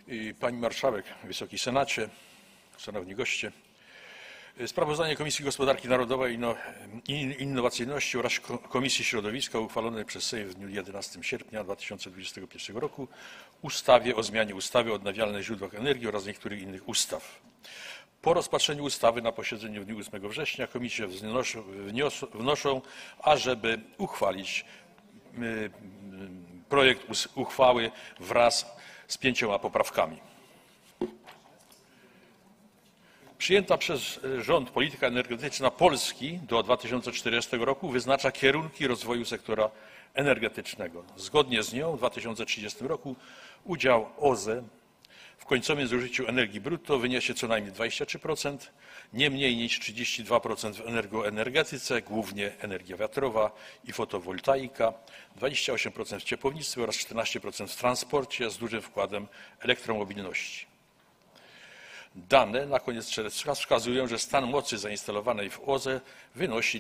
Pani Marszałek, Wysoki Senacie, Szanowni Goście. Sprawozdanie Komisji Gospodarki Narodowej i Innowacyjności oraz Komisji Środowiska uchwalone przez Sejm w dniu 11 sierpnia 2021 roku ustawie o zmianie ustawy o odnawialnych źródłach energii oraz niektórych innych ustaw. Po rozpatrzeniu ustawy na posiedzeniu w dniu 8 września komisje wnoszą, ażeby uchwalić projekt uchwały wraz z 5 poprawkami. Przyjęta przez rząd polityka energetyczna Polski do 2040 roku wyznacza kierunki rozwoju sektora energetycznego. Zgodnie z nią w 2030 roku udział OZE w końcowym zużyciu energii brutto wyniesie co najmniej 23%, nie mniej niż 32% w energetyce, głównie energia wiatrowa i fotowoltaika, 28% w ciepłownictwie oraz 14% w transporcie z dużym wkładem elektromobilności. Dane na koniec czerwca wskazują, że stan mocy zainstalowanej w OZE wynosi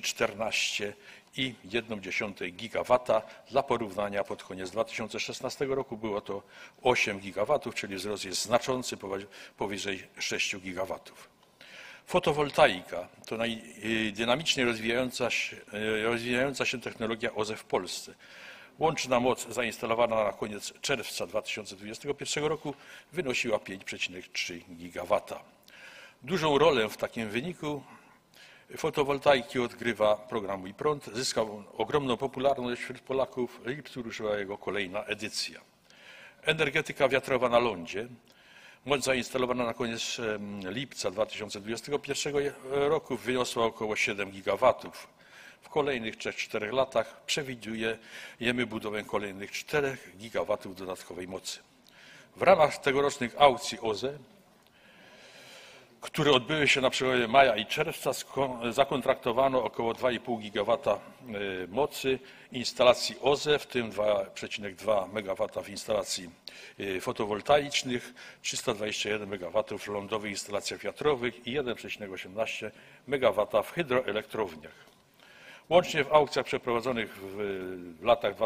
14,1 gigawata. Dla porównania pod koniec 2016 roku było to 8 gigawatów, czyli wzrost jest znaczący, powyżej 6 gigawatów. Fotowoltaika to najdynamiczniej rozwijająca się technologia OZE w Polsce. Łączna moc zainstalowana na koniec czerwca 2021 roku wynosiła 5,3 gigawata. Dużą rolę w takim wyniku fotowoltaiki odgrywa program Mój Prąd. Zyskał ogromną popularność wśród Polaków. W lipcu ruszyła jego kolejna edycja. Energetyka wiatrowa na lądzie. Moc zainstalowana na koniec lipca 2021 roku wyniosła około 7 gigawatów. W kolejnych 3-4 latach przewidujemy budowę kolejnych 4 gigawatów dodatkowej mocy. W ramach tegorocznych aukcji OZE, które odbyły się na przełomie maja i czerwca, zakontraktowano około 2,5 gigawata mocy instalacji OZE, w tym 2,2 megawata w instalacji fotowoltaicznych, 321 megawatów w lądowych instalacjach wiatrowych i 1,18 megawata w hydroelektrowniach. Łącznie w aukcjach przeprowadzonych w latach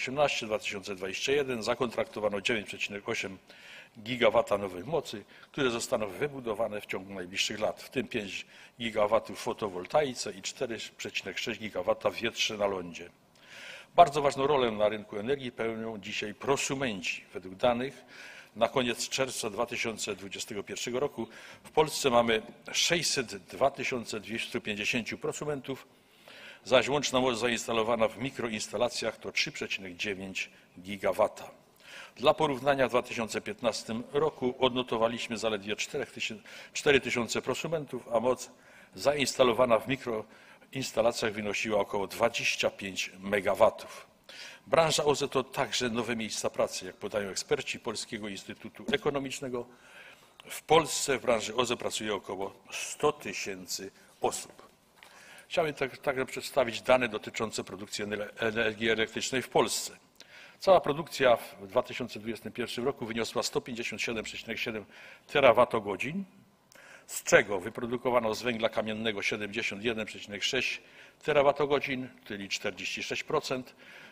2018-2021 zakontraktowano 9,8 gigawata nowych mocy, które zostaną wybudowane w ciągu najbliższych lat, w tym 5 gigawatów w fotowoltaice i 4,6 gigawata w wietrze na lądzie. Bardzo ważną rolę na rynku energii pełnią dzisiaj prosumenci. Według danych na koniec czerwca 2021 roku w Polsce mamy 602 250 prosumentów, zaś łączna moc zainstalowana w mikroinstalacjach to 3,9 gigawata. Dla porównania w 2015 roku odnotowaliśmy zaledwie 4 tysiące prosumentów, a moc zainstalowana w mikroinstalacjach wynosiła około 25 megawatów. Branża OZE to także nowe miejsca pracy, jak podają eksperci Polskiego Instytutu Ekonomicznego. W Polsce w branży OZE pracuje około 100 tysięcy osób. Chciałbym także przedstawić dane dotyczące produkcji energii elektrycznej w Polsce. Cała produkcja w 2021 roku wyniosła 157,7 terawatogodzin, z czego wyprodukowano z węgla kamiennego 71,6 terawatogodzin, czyli 46%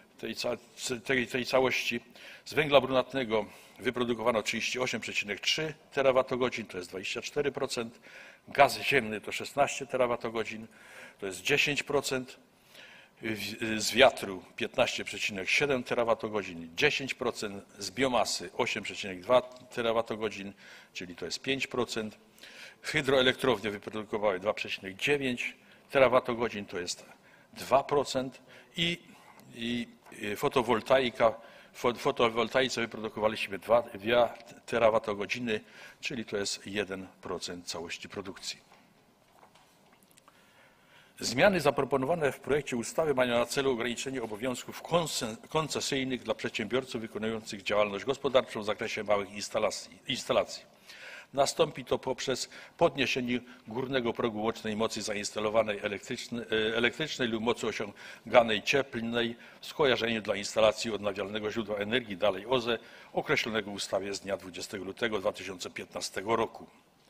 tej całości. Z węgla brunatnego wyprodukowano 38,3 terawatogodzin, to jest 24%. Gaz ziemny to 16 terawatogodzin, to jest 10%. Z wiatru 15,7 terawatogodzin, 10%. Z biomasy 8,2 terawatogodzin, czyli to jest 5%. Hydroelektrownie wyprodukowały 2,9 terawatogodzin, to jest 2%. I w fotowoltaice wyprodukowaliśmy 2 terawatogodziny, czyli to jest 1% całości produkcji. Zmiany zaproponowane w projekcie ustawy mają na celu ograniczenie obowiązków koncesyjnych dla przedsiębiorców wykonujących działalność gospodarczą w zakresie małych instalacji. Nastąpi to poprzez podniesienie górnego progu łącznej mocy zainstalowanej elektrycznej lub mocy osiąganej cieplnej w skojarzeniu dla instalacji odnawialnego źródła energii, dalej OZE, określonego w ustawie z dnia 20 lutego 2015 roku.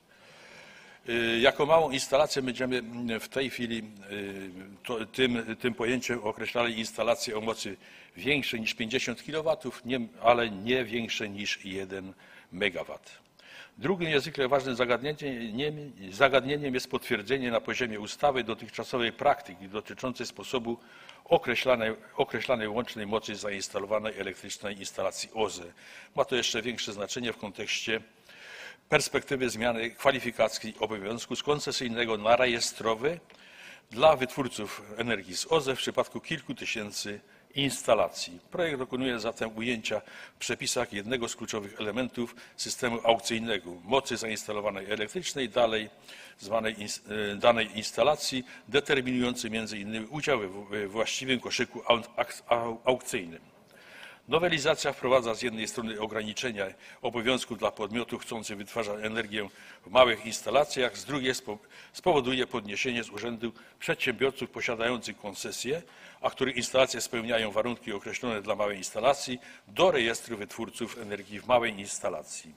Jako małą instalację będziemy w tej chwili tym pojęciem określali instalacje o mocy większej niż 50 kW, ale nie większe niż 1 MW. Drugim niezwykle ważnym zagadnieniem jest potwierdzenie na poziomie ustawy dotychczasowej praktyki dotyczącej sposobu określanej łącznej mocy zainstalowanej elektrycznej instalacji OZE. Ma to jeszcze większe znaczenie w kontekście perspektywy zmiany kwalifikacji obowiązku z koncesyjnego na rejestrowy dla wytwórców energii z OZE w przypadku kilku tysięcy instalacji. Projekt dokonuje zatem ujęcia w przepisach jednego z kluczowych elementów systemu aukcyjnego mocy zainstalowanej elektrycznej danej instalacji, determinujący m.in. udział we właściwym koszyku aukcyjnym. Nowelizacja wprowadza z jednej strony ograniczenia obowiązków dla podmiotów chcących wytwarzać energię w małych instalacjach, z drugiej spowoduje podniesienie z urzędu przedsiębiorców posiadających koncesję, a których instalacje spełniają warunki określone dla małej instalacji, do rejestru wytwórców energii w małej instalacji.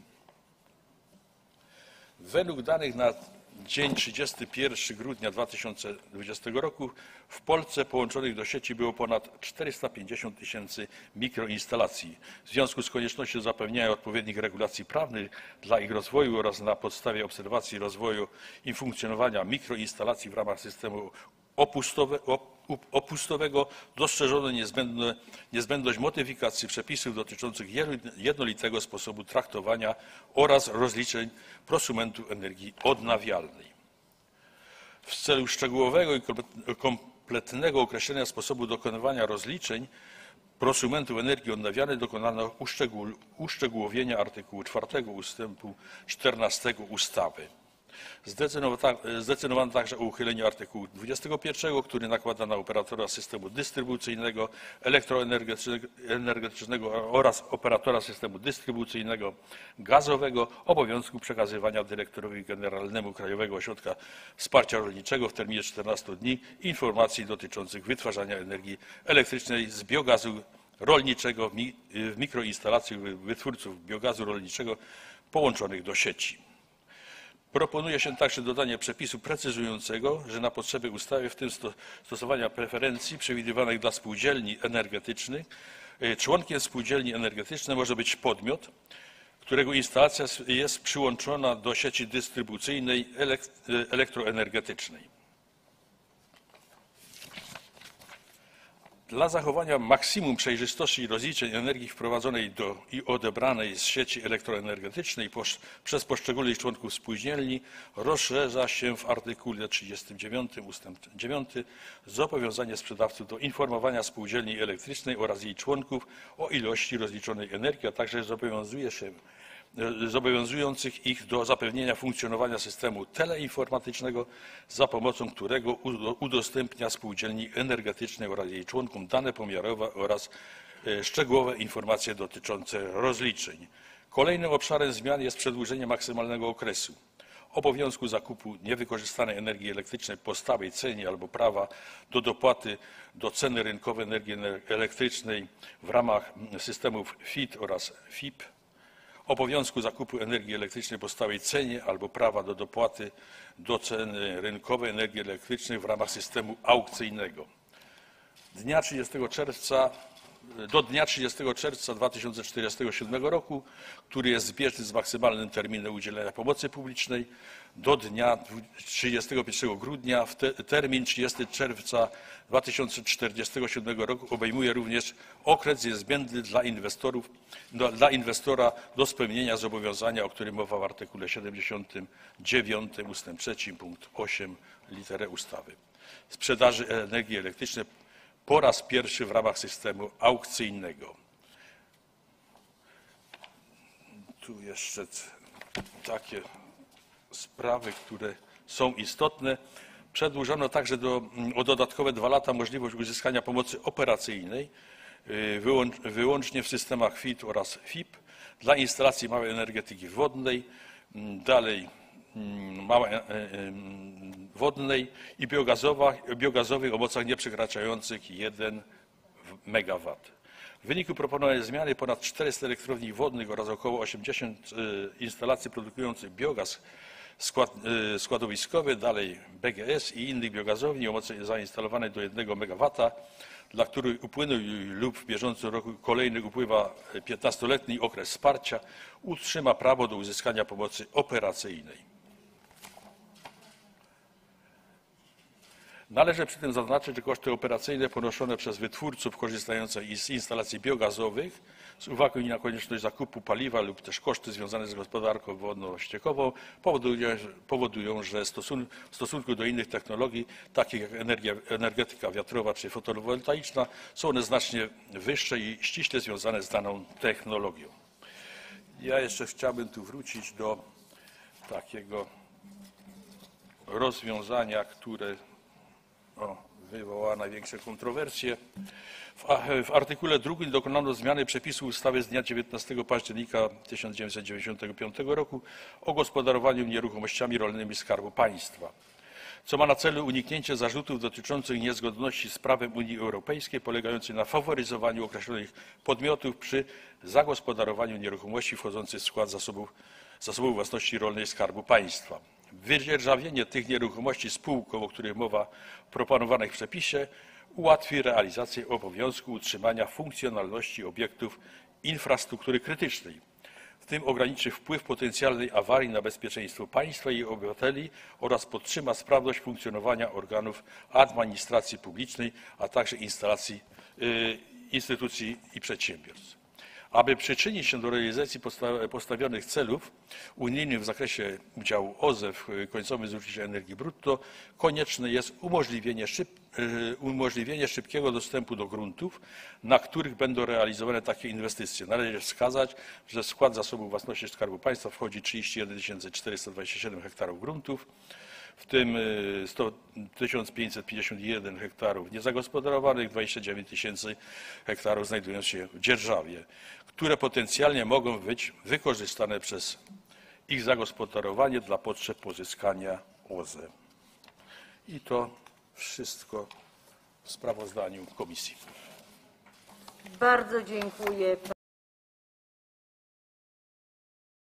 Według danych na dzień 31 grudnia 2020 roku w Polsce połączonych do sieci było ponad 450 tysięcy mikroinstalacji. W związku z koniecznością zapewnienia odpowiednich regulacji prawnych dla ich rozwoju oraz na podstawie obserwacji rozwoju i funkcjonowania mikroinstalacji w ramach systemu opustowego dostrzeżono niezbędność modyfikacji przepisów dotyczących jednolitego sposobu traktowania oraz rozliczeń prosumentów energii odnawialnej. W celu szczegółowego i kompletnego określenia sposobu dokonywania rozliczeń prosumentów energii odnawialnej dokonano uszczegółowienia artykułu 4 ustępu 14 ustawy. Zdecydowano także o uchyleniu artykułu 21, który nakłada na operatora systemu dystrybucyjnego, elektroenergetycznego oraz operatora systemu dystrybucyjnego gazowego obowiązku przekazywania dyrektorowi generalnemu Krajowego Ośrodka Wsparcia Rolniczego w terminie 14 dni informacji dotyczących wytwarzania energii elektrycznej z biogazu rolniczego w mikroinstalacji wytwórców biogazu rolniczego połączonych do sieci. Proponuje się także dodanie przepisu precyzującego, że na potrzeby ustawy, w tym stosowania preferencji przewidywanych dla spółdzielni energetycznych, członkiem spółdzielni energetycznej może być podmiot, którego instalacja jest przyłączona do sieci dystrybucyjnej elektroenergetycznej. Dla zachowania maksimum przejrzystości rozliczeń energii wprowadzonej i odebranej z sieci elektroenergetycznej przez poszczególnych członków spółdzielni rozszerza się w artykule 39 ust. 9 zobowiązanie sprzedawców do informowania spółdzielni elektrycznej oraz jej członków o ilości rozliczonej energii, a także zobowiązujących ich do zapewnienia funkcjonowania systemu teleinformatycznego, za pomocą którego udostępnia spółdzielni energetycznej oraz jej członkom dane pomiarowe oraz szczegółowe informacje dotyczące rozliczeń. Kolejnym obszarem zmian jest przedłużenie maksymalnego okresu obowiązku zakupu niewykorzystanej energii elektrycznej po stałej cenie albo prawa do dopłaty do ceny rynkowej energii elektrycznej w ramach systemów FIT oraz FIP, obowiązku zakupu energii elektrycznej po stałej cenie albo prawa do dopłaty do ceny rynkowej energii elektrycznej w ramach systemu aukcyjnego. Do dnia 30 czerwca 2047 roku, który jest zbieżny z maksymalnym terminem udzielenia pomocy publicznej, do dnia 31 grudnia, termin 30 czerwca 2047 roku obejmuje również okres niezbędny dla inwestora do spełnienia zobowiązania, o którym mowa w artykule 79 ust. 3 punkt 8 literę ustawy. Sprzedaży energii elektrycznej po raz pierwszy w ramach systemu aukcyjnego. Tu jeszcze takie sprawy, które są istotne. Przedłużono także o dodatkowe 2 lata możliwość uzyskania pomocy operacyjnej wyłącznie w systemach FIT oraz FIP dla instalacji małej energetyki wodnej, wodnej i biogazowej o mocach nieprzekraczających 1 MW. W wyniku proponowanej zmiany ponad 400 elektrowni wodnych oraz około 80 instalacji produkujących biogaz składowiskowy, BGS i innych biogazowni o mocy zainstalowanej do 1 MW dla których upłynął lub w bieżącym roku kolejny upływa 15-letni okres wsparcia, utrzyma prawo do uzyskania pomocy operacyjnej. Należy przy tym zaznaczyć, że koszty operacyjne ponoszone przez wytwórców korzystających z instalacji biogazowych z uwagi na konieczność zakupu paliwa lub też koszty związane z gospodarką wodno-ściekową powodują, że w stosunku do innych technologii, takich jak energetyka wiatrowa czy fotowoltaiczna, są one znacznie wyższe i ściśle związane z daną technologią. Ja jeszcze chciałbym tu wrócić do takiego rozwiązania, które wywołała największe kontrowersje. W artykule 2 dokonano zmiany przepisu ustawy z dnia 19 października 1995 roku o gospodarowaniu nieruchomościami rolnymi Skarbu Państwa, co ma na celu uniknięcie zarzutów dotyczących niezgodności z prawem Unii Europejskiej polegających na faworyzowaniu określonych podmiotów przy zagospodarowaniu nieruchomości wchodzących w skład zasobów własności rolnej Skarbu Państwa. Wydzierżawienie tych nieruchomości spółkom, o których mowa w proponowanym przepisie, ułatwi realizację obowiązku utrzymania funkcjonalności obiektów infrastruktury krytycznej, w tym ograniczy wpływ potencjalnej awarii na bezpieczeństwo państwa i jej obywateli oraz podtrzyma sprawność funkcjonowania organów administracji publicznej, a także instytucji i przedsiębiorstw. Aby przyczynić się do realizacji postawionych celów unijnych w zakresie udziału OZE w końcowym zużyciu energii brutto, konieczne jest umożliwienie szybkiego dostępu do gruntów, na których będą realizowane takie inwestycje. Należy wskazać, że w skład zasobów własności Skarbu Państwa wchodzi 31 427 hektarów gruntów, w tym 1551 hektarów niezagospodarowanych, 29 000 hektarów znajdują się w dzierżawie, które potencjalnie mogą być wykorzystane przez ich zagospodarowanie dla potrzeb pozyskania OZE. I to wszystko w sprawozdaniu komisji. Bardzo dziękuję.